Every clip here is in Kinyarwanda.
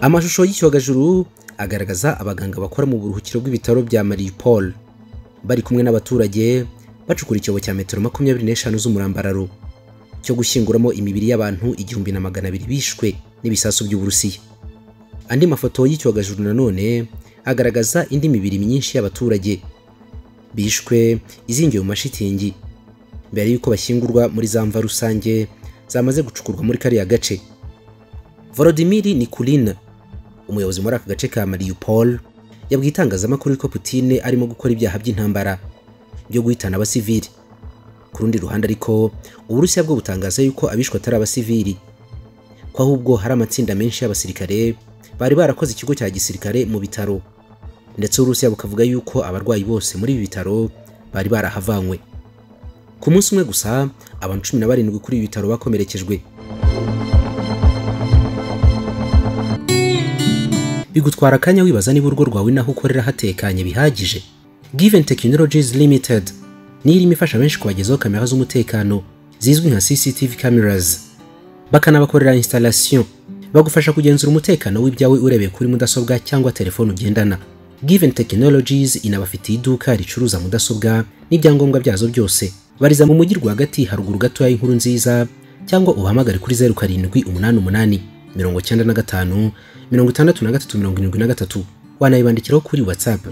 Amashusho y'icyogajuru agaragaza abaganga bakora mu buruhukiro bw'ibitaro bya Mariupol bari kumwe n'abaturage bacukura icyobo cya metero 25 z'umurambararo cyo gushyinguramo imibiri y'abantu 1200 bishwe n'ibisasu by'Uburusiya. Andi mafoto y'icyogajuru nanone agaragaza indi mibiri myinshi y'abaturage bishwe izingiye mu mashitingi mbere yuko bashyingurwa muri za mva rusange zamaze gucukurwa muri kariya gace. Volodymyr Nikulin, umuyobozi muri aka gace ka Mariupol, yabwiye itangazamakuru ko Putin arimo gukora ibyaha by'intambara byo guhitana abasivili. Ku rundi ruhande ariko Uburusiya bwo butangaza yuko abishwe atari abasivili, ko ahubwo hari amatsinda menshi y'abasirikare bari barakoze ikigo cya gisirikare mu bitaro, ndetse Uburusiya bukavuga yuko abarwayi bose muri ibi bitaro bari barahavanywe. Ku munsi umwe gusa abantu 17 kuri ibi bitaro bakomerekejwe. Bigutwara akanya wibaza niba urugo rwawe naho ukorera hatekanye bihagije. Given Technologies Limited ni irimo ifasha benshi kubagezaho kamera z'umutekano zizwi nka CCTV cameras, bakanabakorera installation, bagufasha kugenzura umutekano w'ibyawe urebeye kuri mudasobwa cyangwa telefone ugendana. Given Technologies inabafitiye iduka ricuruza mudasobwa n'ibyangombwa byazo byose. Bariza mu mujyi rwagati haruguru gato y'inkuru nziza, cyangwa uhamagare kuri 0788 95 63 wanayibandikiraho kuri WhatsApp.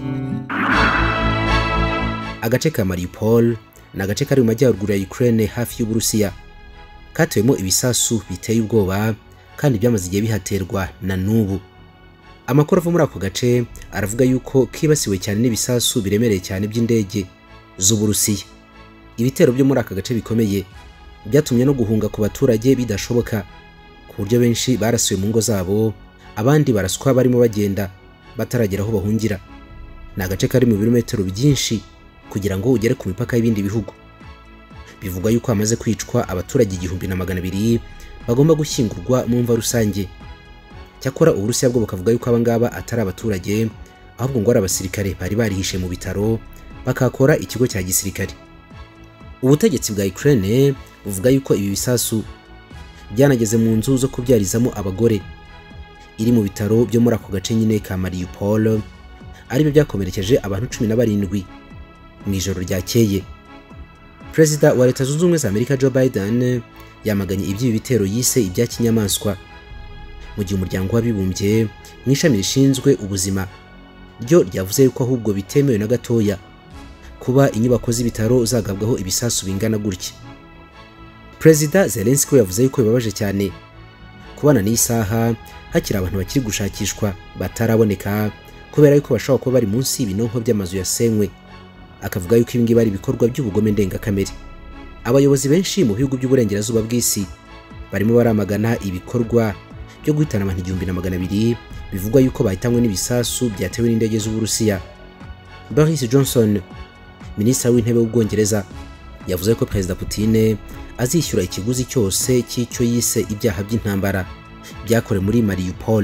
Agace ka Mariupol ni agace kari mu majyaruguru ya Ukraine hafi y'Uburusiya, katewemo ibisasu biteye ubwoba kandi byamaze igihe bihaterwa na n'ubu. Amakuru ava muri ako gace aravuga yuko kibasiwe cyane n'ibisasu biremereye cyane by'indege z'Uburusiya. Ibitero byo muri aka gace bikomeye byatumye no guhunga ku baturage bidashoboka, ku buryo benshi barasiwe mu ngo zabo, abandi baraswa barimo bagenda bataragera aho bahungira. Ni agace kari mu birometero byinshi kugira ngo ugere ku mipaka y'ibindi bihugu. Bivuga yuko hamaze kwicwa abaturage 1200 bagomba gushyingurwa mu mva rusange. Cyakora Uburusiya bwo bukavuga yuko abangaba atari abaturage, ahubwo ngo ari abasirikare bari barihishe mu bitaro bakakora ikigo cya gisirikare. Ubutegetsi bwa Ukraine buvuga yuko ibi bisasu byanageze mu nzu zo kubyarizamo abagore iri mu bitaro byo muri ako gace nyine ka Mariupol, aribyo byakomerekeje abantu 17 mu ijoro ryakeye. Perezida wa Leta Zunze Ubumwe za Amerika Joe Biden yamaganye iby'ibi bitero yise ibya kinyamaswa, mu gihe umuryango w'abibumbye mu ishami rishinzwe ubuzima ryo ryavuze yuko ahubwo bitemewe na gatoya kuba inyubako z'ibitaro zagabwaho ibisasu bingana gutya. Perezida Zelensky yavuze yuko bibabaje cyane kubana n'isaha hakiri abantu bakiri gushakishwa bataraboneka kubera yuko bashobora kuba bari munsi y'ibinonko by'amazu yasenywe. Akavuga yuko ibi ngibi ari ibikorwa by'ubugome ndengakamere. Abayobozi benshi mu bihugu by'uburengerazuba bw'isi barimo baramagana ibikorwa byo guhitana abantu 1200 bivugwa yuko bahitanywe n'ibisasu byatewe n'indege z'Uburusiya. Boris Johnson, minisitiri w'intebe w'Ubwongereza, yavuze ko Perezida Putin azishyura ikiguzi cyose cy'icyo yise ibyaha by'intambara byakorewe muri Mariupol.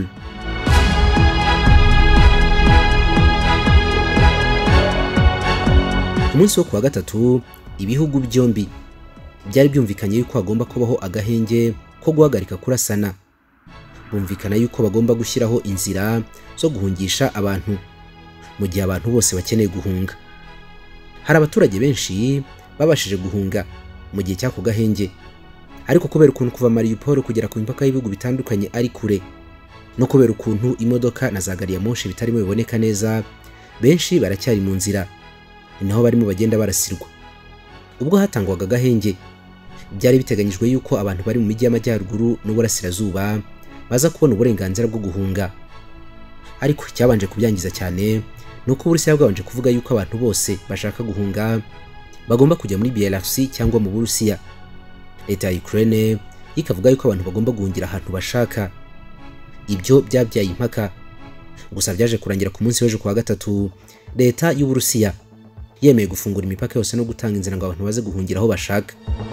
Ku munsi wo kuwa gatatu ibihugu byombi byari byumvikanye yuko hagomba kubaho agahenge ko guhagarika kurasana. Bumvikana yuko bagomba gushyiraho inzira zo guhungisha abantu mu gihe abantu bose bakeneye guhunga. Hari abaturage benshi babashije guhunga mu gihe cy'ako gahenge, ariko kubera ukuntu kuva Mariupol kugera ku mipaka y'ibihugu bitandukanye ari kure, no kubera ukuntu imodoka na za gari ya moshi bitarimo biboneka neza, benshi baracyari mu nzira, naho barimo bagenda barasirwa. Ubwo hatangwaga agahenge byari biteganyijwe yuko abantu bari mu mijyi y'amajyaruguru n'uburasirazuba baza kubona uburenganzira bwo guhunga, ariko cyabanje kubyangiza cyane nuko Uburusiya bwabanje kuvuga yuko abantu bose bashaka guhunga bagomba kujya muri Belarus cyangwa mu Burusiya. Leta ya Ukraine ikavuga yuko abantu bagomba guhungira ahantu bashaka. Ibyo byabyaye impaka, gusa byaje kurangira ku munsi w'ejo kuwa gatatu leta y'Uburusiya yemeye gufungura imipaka yose no gutanga inzira ngo abantu baze guhungira aho bashaka.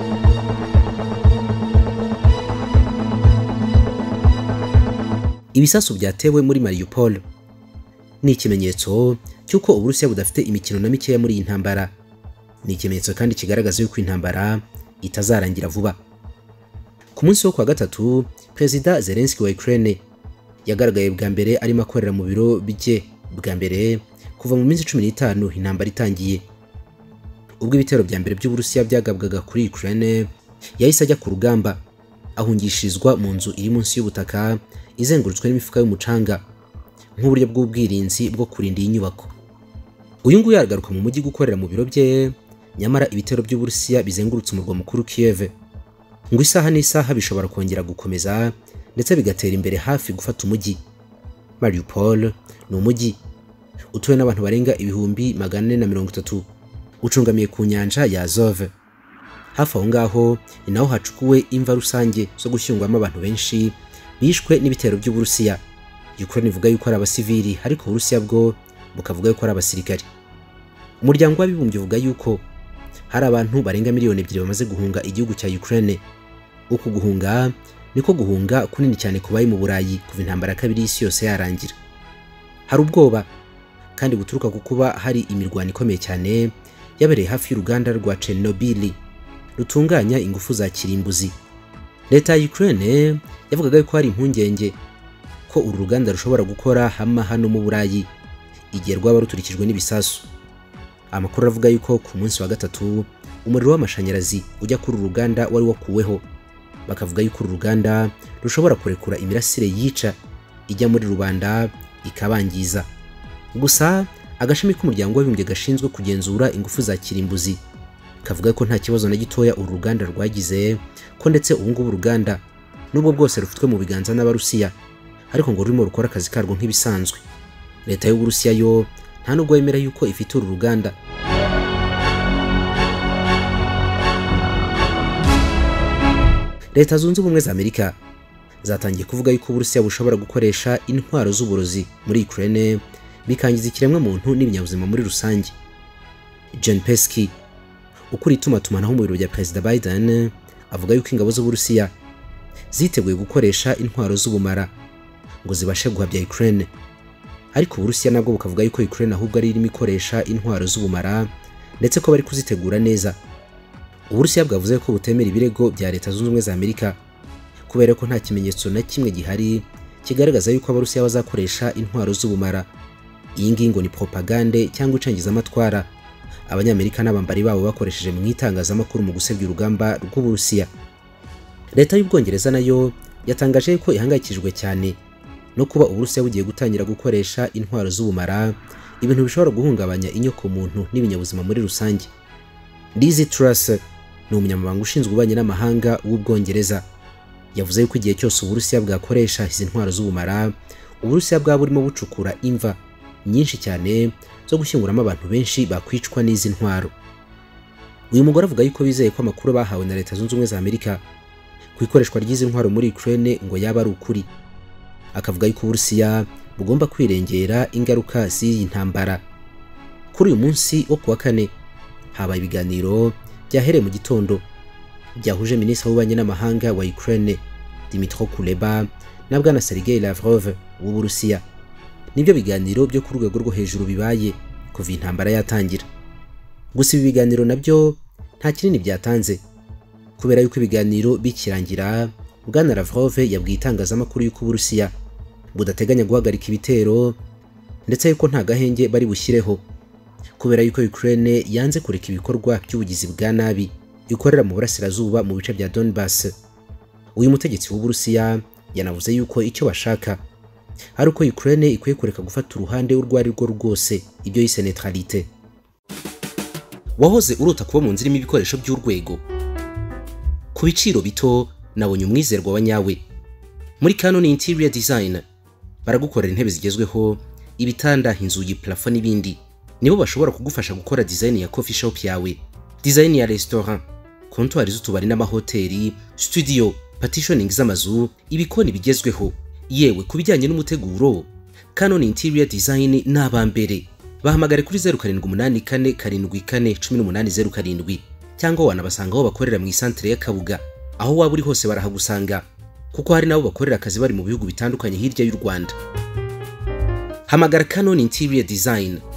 Ibisasu byatewe muri Mariupol ni ikimenyetso cy'uko Uburusiya budafite imikino na mikeya muri iyi ntambara. Ni ikimenyetso kandi kigaragaza yuko intambara itazarangira vuba. Ku munsi wo kwa gatatu Perezida Zelensky wa Ukraine yagaragaye bwa mbere arimo akorera mu biro bye bwa mbere kuva mu minsi 15 intambara itangiye. Ubwo ibitero bya mbere by'Uburusiya byagabwaga kuri Ukraine, yahise ajya ku rugamba ahungishirizwa mu nzu iri munsi y'ubutaka izengurutswe n'imifuka y'umucanga nk'uburyo bw'ubwirinzi bwo kurinda iyi nyubako. Uyu nguyu yagaruka mu mujyi gukorera mu biro bye, nyamara ibitero by'Uburusiya bizengurutse umurwa mukuru Kiev ngo isaha n'isaha bishobora kongera gukomeza ndetse bigatera imbere hafi gufata umujyi. Mariupol ni umujyi utuwe n'abantu barenga 430 ucungamiye ku nyanja ya Azov. Hafi aho ngaho ni naho hacukuwe imva rusange zo gushyinguramo abantu benshi bishwe n'ibitero by'Uburusiya. Ukraine ivuga yuko ari abasivili ariko Uburusiya bwo bukavuga yuko ari abasirikari. Umuryango w'abibumbye uvuga yuko hari abantu barenga miliyoni 2 bamaze guhunga igihugu cya Ukraine. Uku guhunga niko guhunga kunini cyane kubaye mu Burayi kuva intambara ya kabiri y'isi yose yarangira. Hari ubwoba kandi buturuka ku kuba hari imirwano ikomeye cyane yabereye hafi y'uruganda rwa Chernobyl rutunganya ingufu za kirimbuzi. Leta ya Ukraine yavugaga yuko hari impungenge ko uru ruganda rushobora gukora hano mu Burayi igihe rwaba ruturikijwe n'ibisasu. Amakuru avuga yuko ku munsi wa gatatu umuriro w'amashanyarazi ujya kuri uru ruganda wari wakuweho. Bakavuga yuko uru ruganda rushobora kurekura imirasire yica ijya muri rubanda ikabangiza. Gusa agashami k'umuryango w'abibumbye gashinzwe kugenzura ingufu za kirimbuzi kavuga ko nta kibazo na gitoya uru ruganda rwagize, ko ndetse ubu ngubu uruganda nubwo bwose rufitwe mu biganza n'Abarusiya ariko ngo rurimo rukora akazi karwo nk'ibisanzwe. Leta y'Uburusiya yo nta nubwo yemera yuko ifite uru ruganda. Leta Zunze Ubumwe za Amerika zatangiye kuvuga yuko Uburusiya bushobora gukoresha intwaro z'uburozi muri Ukraine bikangiza ikiremwa muntu n'ibinyabuzima muri rusange. John Pesky ukuri tumanaho mu biro bya Perezida Biden avuga yuko ingabo z'Uburusiya ziteguye gukoresha intwaro z'ubumara ngo zibashe guhabya Ukraine. Ariko Uburusiya nabwo bukavuga yuko Ukraine ahubwo ari irimo ikoresha intwaro z'ubumara ndetse ko bari kuzitegura neza. Uburusiya bwavuze ko butemera ibirego bya Leta Zunze Ubumwe za Amerika kubera ko nta kimenyetso na kimwe gihari kigaragaza yuko Abarusiya bazakoresha intwaro z'ubumara. Iyi ngingo ni propagande cyangwa icengezamatwara Abanyamerika n'abambari babo bakoresheje mu itangazamakuru mu gusebya urugamba rw'Uburusiya. Leta y'Ubwongereza nayo yatangaje ko ihangayikijwe cyane no kuba Uburusiya bugiye gutangira gukoresha intwaro z'ubumara, ibintu bishobora guhungabanya inyoko muntu n'ibinyabuzima muri rusange. Liz Truss ni umunyamabanga ushinzwe ububanyi n'amahanga w'Ubwongereza yavuze yuko igihe cyose Uburusiya bwakoresha izi ntwaro z'ubumara, Uburusiya bwaba burimo bucukura imva nyinshi cyane zo gushyinguramo abantu benshi bakwicwa n'izi ntwaro. Uyu mugore avuga yuko bizeye ko amakuru bahawe na Leta Zunze Ubumwe za Amerika ku ikoreshwa ry'izi ntwaro muri Ukraine ngo yaba ari ukuri. Akavuga yuko Uburusiya bugomba kwirengera ingaruka z'iyi ntambara. Kuri uyu munsi wo kuwa kane habaye ibiganiro byahereye mu gitondo byahuje Minisitiri w'Ububanyi n'Amahanga wa Ukraine Dmytro Kuleba na Bwana Sergei Lavrov w'Uburusiya. Nibyo biganiro byo ku rwego rwo hejuru bibaye kuva intambara yatangira. Gusa ibi biganiro nabyo nta kinini byatanze kubera yuko ibiganiro bikirangira Bwana Lavrov yabwiye itangazamakuru yuko Uburusiya budateganya guhagarika ibitero ndetse yuko nta gahenge bari bushyireho kubera yuko Ukraine yanze kureka ibikorwa by'ubugizi bwa nabi ikorera mu burasirazuba mu bice bya Donbass. Uyu mutegetsi w'Uburusiya yanavuze yuko icyo bashaka ari uko Ukraine ikwiye kureka gufata uruhande urwo ari rwo rwose, ibyo yise neutralité. Wahoze urota kuba mu nzira irimo ibikoresho by'urwego ku biciro bito, nabonye umwizerwa wa nyawe. Muri Canon Interior Design baragukorera intebe zigezweho, ibitanda, inzugi, plafond n'ibindi. Nibo bashobora kugufasha gukora design ya coffee shop yawe, design ya restaurant, comptoir z'utubari n'amahoteli, studio, partitioning z'amazu, ibikoni bigezweho. Yewe kubijyanye n'umuteguro, Canon Interior Design n'abambere. Bahamagare kuri 0784441807 cyangwa wanabasanga aho bakorera mu isantere ya Kabuga. Aho waba uri hose barahagusanga kuko hari nabo bakorera akazi bari mu bihugu bitandukanye hirya y'u Rwanda. Hamagara Canon Interior Design